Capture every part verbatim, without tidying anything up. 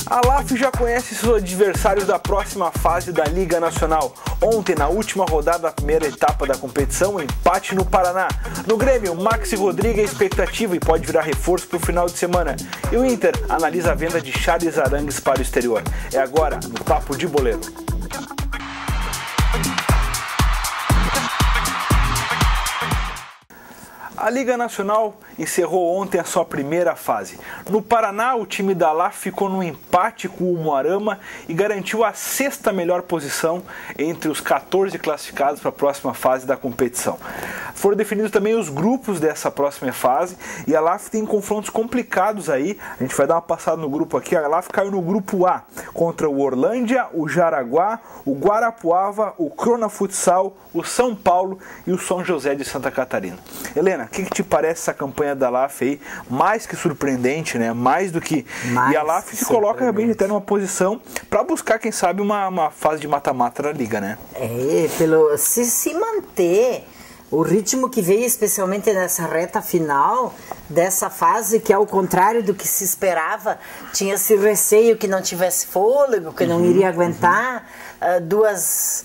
A L A F já conhece seus adversários da próxima fase da Liga Nacional. Ontem, na última rodada da primeira etapa da competição, empate no Paraná. No Grêmio, Maxi Rodrigues é expectativa e pode virar reforço para o final de semana. E o Inter analisa a venda de Charles Arangues para o exterior. É agora, no Papo de Boleiro. A Liga Nacional encerrou ontem a sua primeira fase. No Paraná, o time da L A F ficou no empate com o Umuarama e garantiu a sexta melhor posição entre os quatorze classificados para a próxima fase da competição. Foram definidos também os grupos dessa próxima fase e a L A F tem confrontos complicados aí. A gente vai dar uma passada no grupo aqui. A L A F caiu no grupo A contra o Orlândia, o Jaraguá, o Guarapuava, o Crona Futsal, o São Paulo e o São José de Santa Catarina. Helena, o que, que te parece essa campanha da L A F aí? Mais que surpreendente, né? Mais do que... Mais e a L A F se coloca realmente até numa posição para buscar, quem sabe, uma, uma fase de mata-mata da Liga, né? É, pelo, se se manter o ritmo que veio, especialmente nessa reta final dessa fase, que ao contrário do que se esperava, tinha esse receio que não tivesse fôlego, que não uhum, iria aguentar uhum. uh, duas...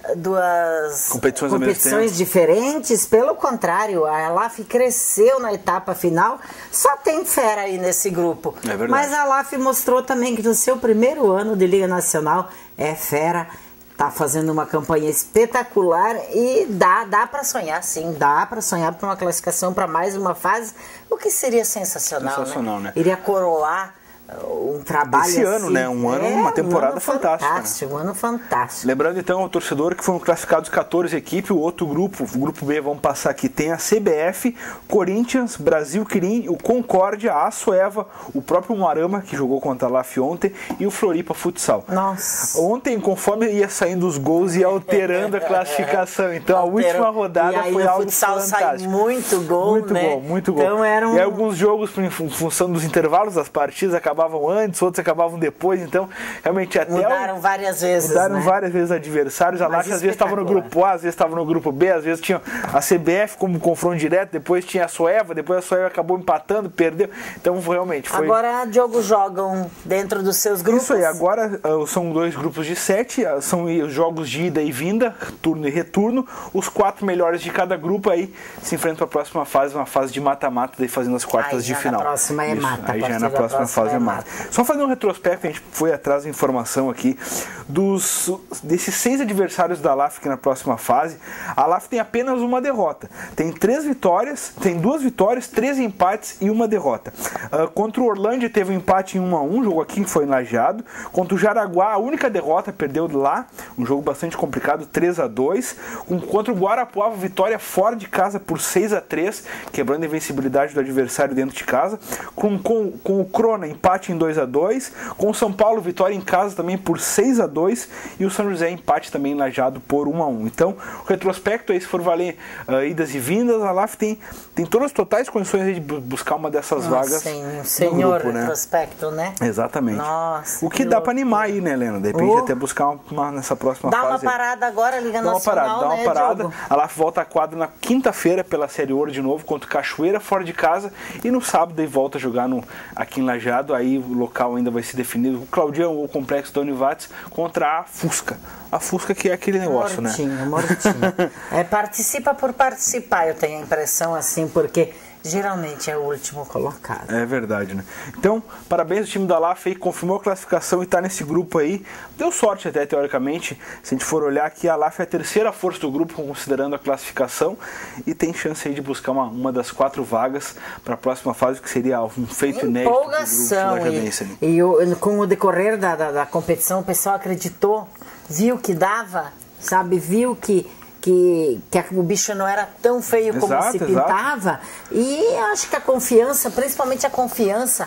duas competições, competições diferentes. Pelo contrário, a L A F cresceu na etapa final. Só tem fera aí nesse grupo. É verdade. Mas a L A F mostrou também que no seu primeiro ano de Liga Nacional é fera, tá fazendo uma campanha espetacular e dá, dá para sonhar, sim, dá para sonhar por uma classificação para mais uma fase, o que seria sensacional, sensacional, né? né? Iria coroar um trabalho esse ano, assim, né? Um ano, é, uma temporada um ano fantástica. fantástico, né? Um ano fantástico. Lembrando então ao torcedor que foram classificados quatorze equipes, o outro grupo, o grupo B, vamos passar aqui, tem a C B F, Corinthians, Brasil Quirim, o Concórdia, a Açoeva, o próprio Umuarama, que jogou contra a L A F ontem, e o Floripa Futsal. Nossa. Ontem, conforme ia saindo os gols, ia alterando a classificação. Então a última rodada e aí, foi no algo futsal fantástico. Sai muito gol, muito né? gol, muito gol. Então, era um... E alguns jogos, em função dos intervalos das partidas, acabavam antes, outros acabavam depois, então realmente até mudaram o... várias vezes, mudaram né? várias vezes adversários. A L A F às vezes estava no grupo A, às vezes estava no grupo B, às vezes tinha a C B F como confronto direto, depois tinha a Açoeva, depois a Açoeva acabou empatando, perdeu, então realmente foi... Agora Diogo jogam dentro dos seus grupos? Isso aí, agora uh, são dois grupos de sete, uh, são os jogos de ida e vinda, turno e retorno, os quatro melhores de cada grupo aí se enfrentam para a próxima fase, uma fase de mata-mata, daí fazendo as quartas aí de final. Na próxima é Isso, mata. Aí já na próxima, próxima fase é mata. Só fazer um retrospecto, a gente foi atrás da informação aqui, dos, desses seis adversários da L A F aqui na próxima fase, a L A F tem apenas uma derrota. Tem três vitórias, tem duas vitórias, três empates e uma derrota. Uh, contra o Orlândia teve um empate em um a um, jogo aqui foi em Lajeado. Contra o Jaraguá, a única derrota, perdeu lá, um jogo bastante complicado, três a dois. Um, contra o Guarapuava, vitória fora de casa por seis a três, quebrando a invencibilidade do adversário dentro de casa. Com, com, com o Crona, empate em dois a dois. Com o São Paulo, vitória em casa também por seis a dois. E o São José, empate também em Lajeado por um a um. Então, o retrospecto aí, se for valer uh, idas e vindas, a L A F tem, tem todas as totais condições aí de buscar uma dessas Nossa, vagas sim, no senhor grupo, né? Retrospecto, né? Exatamente. Nossa, o que dá para animar aí, né, Helena? De repente, oh. até buscar uma, uma, nessa próxima dá fase. Dá uma parada agora, Liga Nacional. Dá uma parada, dá uma né, parada. Diogo? A L A F volta à quadra na quinta-feira pela Série Ouro de novo, contra o Cachoeira, fora de casa. E no sábado aí volta a jogar no, aqui em Lajeado. Aí o local ainda vai ser definido. O Claudião, o complexo da Univates, contra a Fusca. A Fusca que é aquele negócio, mortinho, né? Mortinho, mortinho. É, participa por participar, eu tenho a impressão assim, porque geralmente é o último colocado. É verdade, né? Então, parabéns ao time da L A F aí, confirmou a classificação e está nesse grupo aí. Deu sorte até, teoricamente. Se a gente for olhar aqui, a L A F é a terceira força do grupo, considerando a classificação, e tem chance aí de buscar uma, uma das quatro vagas para a próxima fase, que seria um feito inédito. Empolgação. E, e o, com o decorrer da, da, da competição, o pessoal acreditou, viu que dava, sabe, viu que Que, que o bicho não era tão feio como exato, se pintava. Exato. E acho que a confiança, principalmente a confiança,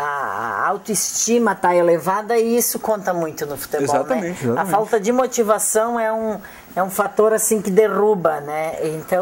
a autoestima está elevada e isso conta muito no futebol, exatamente, né? exatamente. A falta de motivação é um, é um fator assim que derruba, né? Então,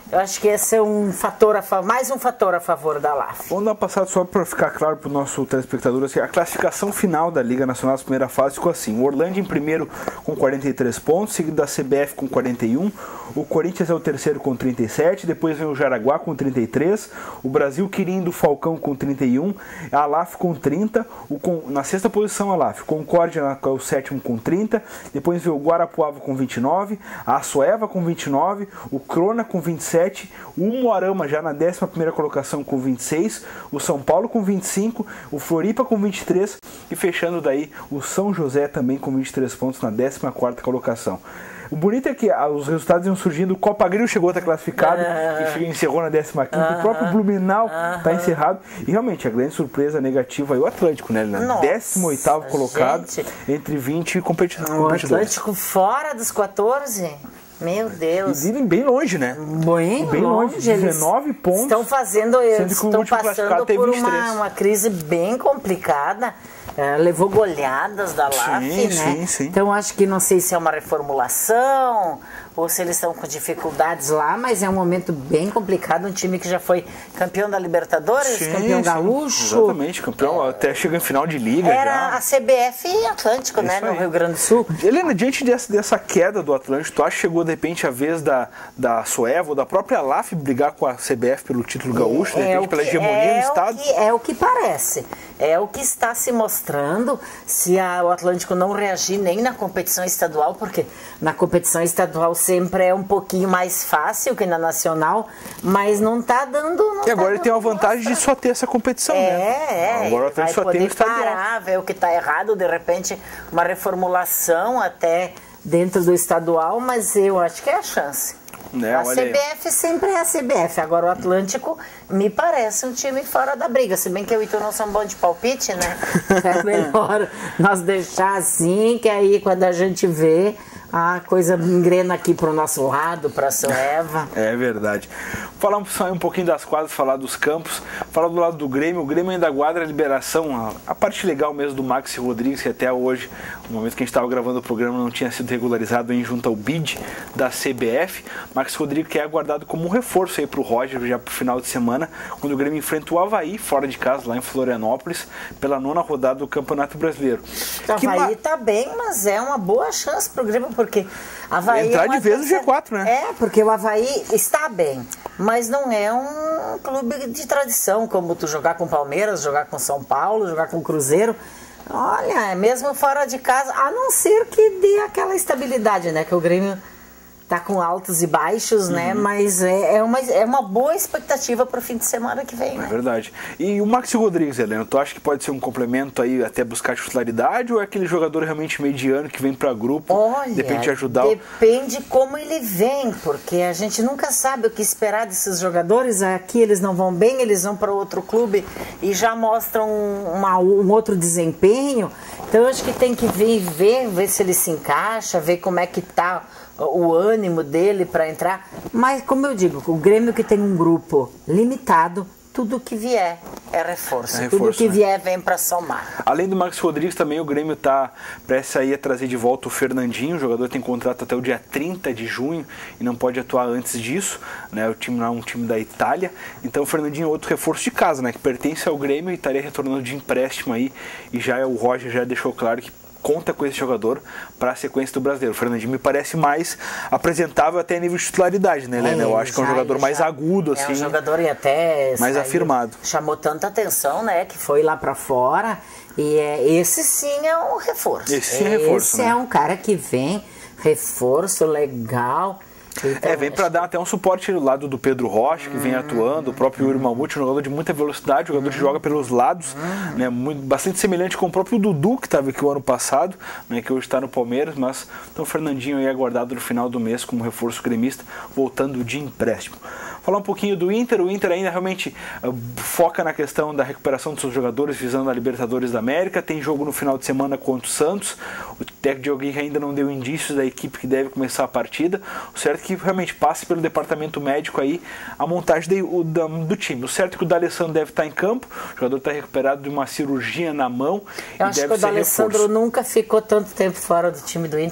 Eu acho que esse é um fator a favor, mais um fator a favor da L A F. Vamos dar uma passada só para ficar claro para o nosso telespectador, assim, a classificação final da Liga Nacional da primeira fase ficou assim: o Orlândia em primeiro com quarenta e três pontos, seguido da C B F com quarenta e um, o Corinthians é o terceiro com trinta e sete, depois vem o Jaraguá com trinta e três, o Brasil Quirim do Falcão com trinta e um, a L A F com trinta, o com, na sexta posição a L A F, Concórdia é o sétimo com trinta, depois vem o Guarapuava com vinte e nove, a Açoeva com vinte e nove, o Crona com vinte e sete, o Moarama já na décima primeira colocação com vinte e seis, o São Paulo com vinte e cinco, o Floripa com vinte e três e fechando daí o São José também com vinte e três pontos na décima quarta colocação. O bonito é que os resultados iam surgindo, o Copa Gril chegou a estar classificado uh, e encerrou na décima quinta, uh, o próprio Blumenau está uh, encerrado e realmente a grande surpresa negativa é o Atlético, né? Na décimo oitavo colocado, gente, entre vinte competidores. O Atlético fora dos quatorze? Meu Deus. E bem longe, né? Bem, bem longe, longe. dezenove pontos. Estão fazendo, eles estão passando por uma, uma crise bem complicada. É, levou goleadas da L A F, sim, né? Sim, sim. Então acho que não sei se é uma reformulação ou se eles estão com dificuldades lá, mas é um momento bem complicado. Um time que já foi campeão da Libertadores, sim, campeão sim, gaúcho. Exatamente, campeão é, até chega em final de liga. Era já. A C B F e Atlântico, né? No Rio Grande do Sul. Helena, diante dessa, dessa queda do Atlântico, tu acha que chegou de repente a vez da, da Soeva ou da própria L A F brigar com a C B F pelo título gaúcho, de repente, é pela hegemonia é do Estado? Que, é o que parece. É o que está se mostrando se a, o Atlântico não reagir nem na competição estadual, porque na competição estadual sempre é um pouquinho mais fácil que na nacional, mas não está dando... Não e agora tá ele tem a vantagem de só ter essa competição, é, né? É, agora o Atlântico só tem o estadual. Parar, ver o que está errado, de repente uma reformulação até dentro do estadual, mas eu acho que é a chance. Né, a C B F aí. Sempre é a C B F. Agora o Atlântico me parece um time fora da briga. Se bem que eu e tu não são bons de palpite, né? É melhor nós deixar assim, que aí quando a gente vê, a coisa engrena aqui pro nosso lado, pra Soeva. É verdade. Falar um, um pouquinho das quadras, falar dos campos, falar do lado do Grêmio. O Grêmio ainda aguarda a liberação, a, a parte legal mesmo do Maxi Rodrigues, que até hoje, no momento que a gente estava gravando o programa, não tinha sido regularizado em junto ao B I D da C B F. Maxi Rodrigues que é aguardado como um reforço aí pro Roger já pro final de semana, quando o Grêmio enfrenta o Avaí, fora de casa, lá em Florianópolis, pela nona rodada do Campeonato Brasileiro. O Avaí tá bem, mas é uma boa chance pro Grêmio, porque Avaí entrar é de vez no G quatro, né? É, porque o Avaí está bem, mas não é um clube de tradição, como tu jogar com Palmeiras, jogar com São Paulo, jogar com Cruzeiro. Olha, mesmo fora de casa, a não ser que dê aquela estabilidade, né? Que o Grêmio tá com altos e baixos, uhum. né? Mas é, é, uma, é uma boa expectativa para o fim de semana que vem, né? É verdade. E o Maxi Rodrigues, Helena, tu acha que pode ser um complemento aí até buscar titularidade ou é aquele jogador realmente mediano que vem para grupo, Olha, depende de ajudar? Depende como ele vem, porque a gente nunca sabe o que esperar desses jogadores. Aqui eles não vão bem, eles vão para outro clube e já mostram uma, um outro desempenho. Então eu acho que tem que vir ver, ver se ele se encaixa, ver como é que tá o ânimo dele para entrar, mas como eu digo, o Grêmio que tem um grupo limitado, tudo que vier é reforço, é reforço tudo que né? vier vem para somar. Além do Maxi Rodrigues, também o Grêmio está prestes aí a trazer de volta o Fernandinho, o jogador tem contrato até o dia trinta de junho e não pode atuar antes disso, né? O time não é um time da Itália, então o Fernandinho é outro reforço de casa, né? Que pertence ao Grêmio e estaria retornando de empréstimo aí, e já o Roger já deixou claro que conta com esse jogador para a sequência do Brasileiro. O Fernandinho me parece mais apresentável até a nível de titularidade, né, Helena? É, Eu acho que é um jogador mais agudo, assim. É um jogador e até mais saiu, afirmado. Chamou tanta atenção, né, que foi lá para fora. E é, esse sim é um reforço. Esse sim é reforço, Esse né? é um cara que vem, reforço legal. Então, é, vem para dar até um suporte do lado do Pedro Rocha, que hum, vem atuando, o próprio Yuri Mamute, um jogador de muita velocidade, um jogador hum, que joga pelos lados, hum, né, muito, bastante semelhante com o próprio Dudu, que estava aqui o ano passado, né, que hoje está no Palmeiras, mas então o Fernandinho aí aguardado no final do mês como reforço gremista, voltando de empréstimo. Falar um pouquinho do Inter, o Inter ainda realmente uh, foca na questão da recuperação dos seus jogadores, visando a Libertadores da América, tem jogo no final de semana contra o Santos, o técnico de alguém ainda não deu indícios da equipe que deve começar a partida, o certo é que realmente passe pelo departamento médico aí a montagem de, o, da, do time. O certo é que o D'Alessandro deve estar em campo, o jogador está recuperado de uma cirurgia na mão. Eu e acho deve que o ser D'Alessandro reforço. nunca ficou tanto tempo fora do time do Inter, né?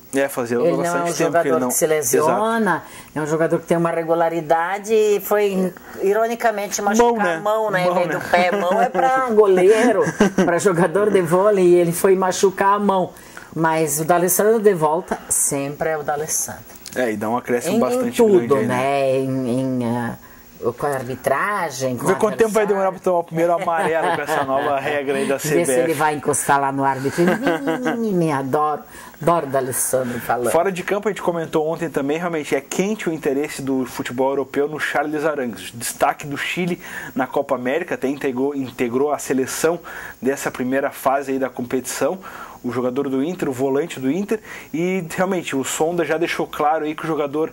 É, fazia ele bastante não é um tempo jogador que ele não... que se lesiona, exato. É um jogador que tem uma regularidade e foi, ironicamente, machucar mão, né? a mão, né? Mão, em vez né? do pé. Mão é para goleiro, para jogador de vôlei, e ele foi machucar a mão. Mas o D'Alessandro de volta sempre é o D'Alessandro. É, e dá um acréscimo em, bastante em tudo, grande aí, né? né? Em... em uh... com a arbitragem, com Vê quanto tempo vai demorar para tomar o primeiro amarelo com essa nova regra aí da C B F. Vê se ele vai encostar lá no árbitro. Me adoro, adoro o D'Alessandro falando. Fora de campo, a gente comentou ontem também, realmente é quente o interesse do futebol europeu no Charles Arangues. Destaque do Chile na Copa América, até integrou, integrou a seleção dessa primeira fase aí da competição. O jogador do Inter, o volante do Inter, e realmente o Sonda já deixou claro aí que o jogador...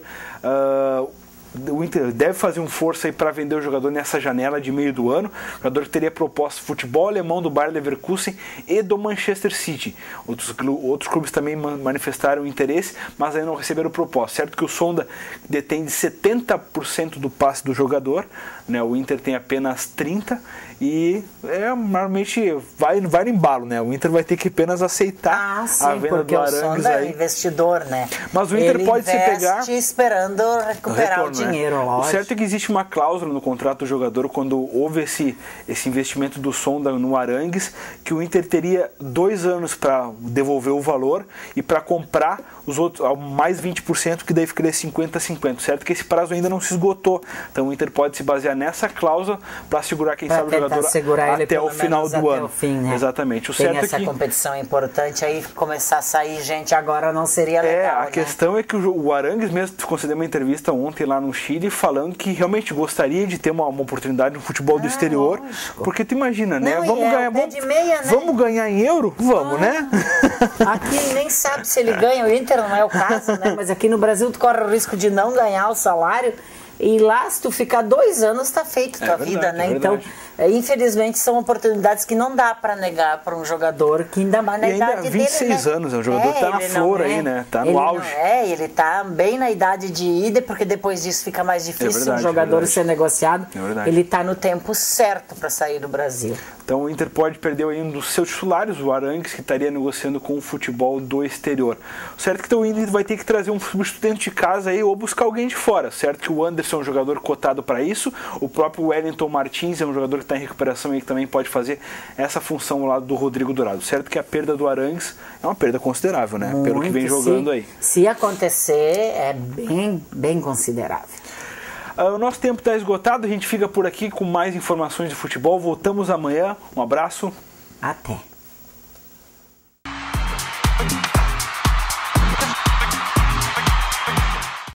Uh, o Inter deve fazer um força aí para vender o jogador nessa janela de meio do ano. O jogador que teria proposto futebol alemão do Bayer Leverkusen e do Manchester City. Outros, outros clubes também manifestaram interesse, mas ainda não receberam proposta. Certo que o Sonda detém de setenta por cento do passe do jogador, né? O Inter tem apenas trinta por cento e é, normalmente vai, vai no embalo, né? O Inter vai ter que apenas aceitar ah, sim, a venda do Arangues. O Sonda aí. é investidor, né? Mas o Inter Ele pode se pegar esperando recuperar retorno, o dinheiro, né? lógico. O certo é que existe uma cláusula no contrato do jogador quando houve esse, esse investimento do Sonda no Arangues, que o Inter teria dois anos para devolver o valor e para comprar os outros, mais vinte por cento, que daí ficaria cinquenta a cinquenta. Certo que esse prazo ainda não se esgotou. Então o Inter pode se basear nessa cláusula para segurar, quem pra sabe, o jogador segurar ele até o final do ano. O fim, né? Exatamente. O Tem certo essa é que... competição importante, aí começar a sair gente agora não seria legal. É, a né? questão é que o Arangues mesmo concedeu uma entrevista ontem lá no Chile falando que realmente gostaria de ter uma, uma oportunidade no futebol do ah, exterior. Lógico. Porque tu imagina, né? Não, vamos é, ganhar, vamos, de meia, né? vamos ganhar em euro? Vamos, ah, né? Aqui nem sabe se ele ganha, o Inter não é o caso, né? Mas aqui no Brasil tu corre o risco de não ganhar o salário. E lá, se tu ficar dois anos, tá feito tua é verdade, vida, né? É então, infelizmente, são oportunidades que não dá para negar para um jogador que ainda mais na e ainda idade vinte e seis dele, né? anos, é um jogador é, que tá na flor é, aí, né? Tá no ele auge. Não é, ele tá bem na idade de ida, porque depois disso fica mais difícil é verdade, um jogador é ser negociado. É ele tá no tempo certo para sair do Brasil. Então o Inter pode perder aí um dos seus titulares, o Arangues, que estaria negociando com o futebol do exterior. Certo que então, o Inter vai ter que trazer um substituto dentro de casa aí, ou buscar alguém de fora. Certo que o Anderson é um jogador cotado para isso, o próprio Wellington Martins é um jogador que está em recuperação e que também pode fazer essa função ao lado do Rodrigo Dourado. Certo que a perda do Arangues é uma perda considerável, né? Muito, pelo que vem jogando se, aí. Se acontecer, é bem, bem considerável. Uh, o nosso tempo está esgotado, a gente fica por aqui com mais informações de futebol. Voltamos amanhã. Um abraço. Até.